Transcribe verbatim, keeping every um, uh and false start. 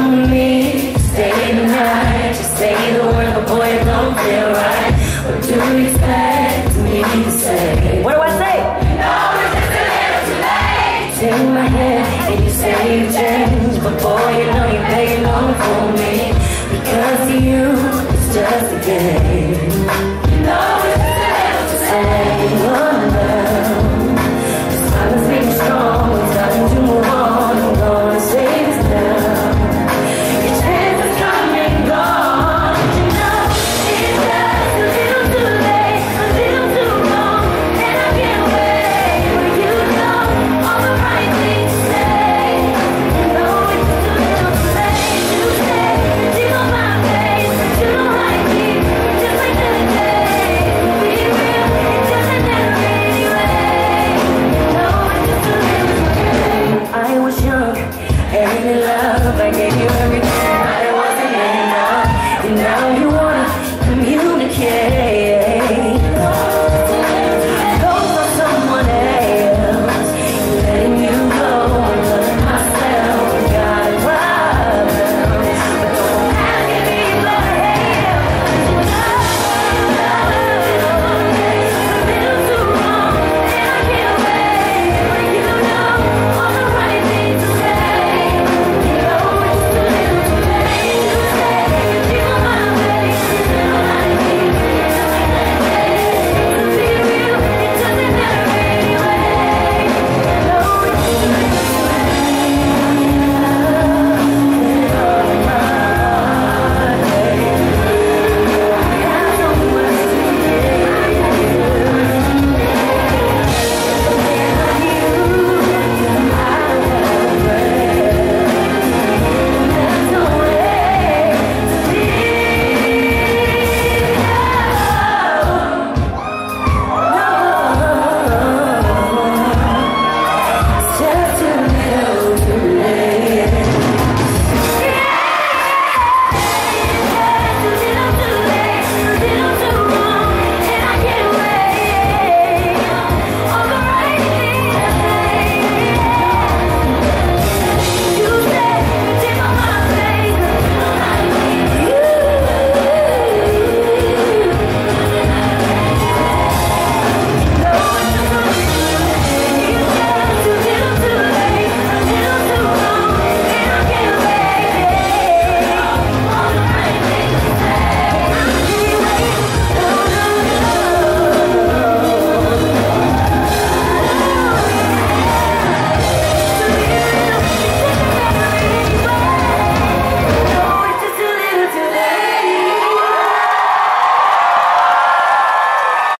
want me to stay the night. Just say the word, but boy, it don't feel right. What do you expect me to say? What do I say? No, it's just a little too late. Take my hand and you say you've changed, but boy, you know you're begging on for me. Because to you, it's just a game. You know